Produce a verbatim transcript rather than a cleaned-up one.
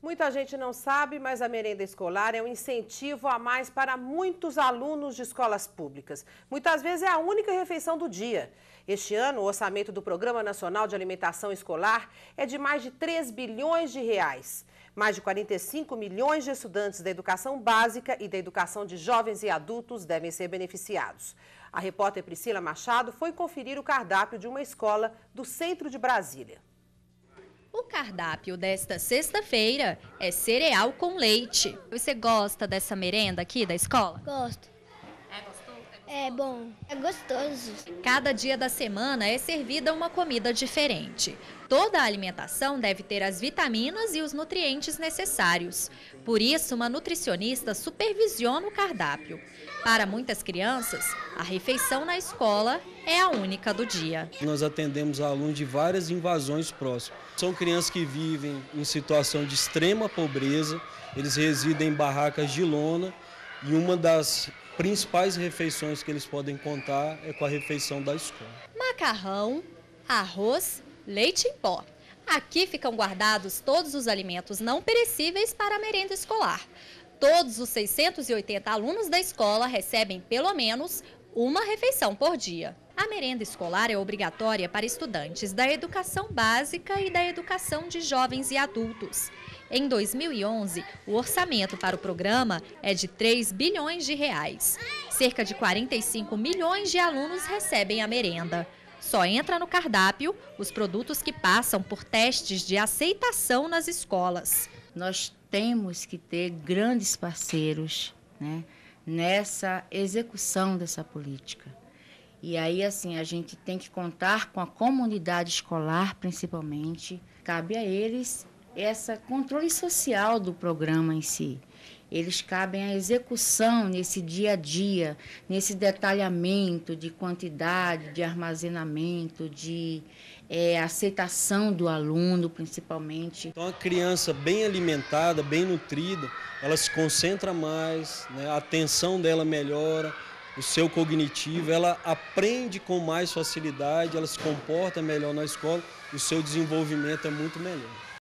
Muita gente não sabe, mas a merenda escolar é um incentivo a mais para muitos alunos de escolas públicas. Muitas vezes é a única refeição do dia. Este ano, o orçamento do Programa Nacional de Alimentação Escolar é de mais de três bilhões de reais. Mais de quarenta e cinco milhões de estudantes da educação básica e da educação de jovens e adultos devem ser beneficiados. A repórter Priscila Machado foi conferir o cardápio de uma escola do centro de Brasília. O cardápio desta sexta-feira é cereal com leite. Você gosta dessa merenda aqui da escola? Gosto. É gostoso? É bom. É gostoso. Cada dia da semana é servida uma comida diferente. Toda a alimentação deve ter as vitaminas e os nutrientes necessários. Por isso, uma nutricionista supervisiona o cardápio. Para muitas crianças, a refeição na escola é a única do dia. Nós atendemos alunos de várias invasões próximas. São crianças que vivem em situação de extrema pobreza, eles residem em barracas de lona e uma das principais refeições que eles podem contar é com a refeição da escola. Macarrão, arroz, leite em pó. Aqui ficam guardados todos os alimentos não perecíveis para a merenda escolar. Todos os seiscentos e oitenta alunos da escola recebem pelo menos uma refeição por dia. A merenda escolar é obrigatória para estudantes da educação básica e da educação de jovens e adultos. Em dois mil e onze, o orçamento para o programa é de três bilhões de reais. Cerca de quarenta e cinco milhões de alunos recebem a merenda. Só entra no cardápio os produtos que passam por testes de aceitação nas escolas. Nós temos que ter grandes parceiros, né, nessa execução dessa política. E aí, assim, a gente tem que contar com a comunidade escolar, principalmente. Cabe a eles esse controle social do programa em si. Eles cabem à execução nesse dia a dia, nesse detalhamento de quantidade, de armazenamento, de é, aceitação do aluno, principalmente. Então, a criança bem alimentada, bem nutrida, ela se concentra mais, né? A atenção dela melhora, o seu cognitivo, ela aprende com mais facilidade, ela se comporta melhor na escola, o seu desenvolvimento é muito melhor.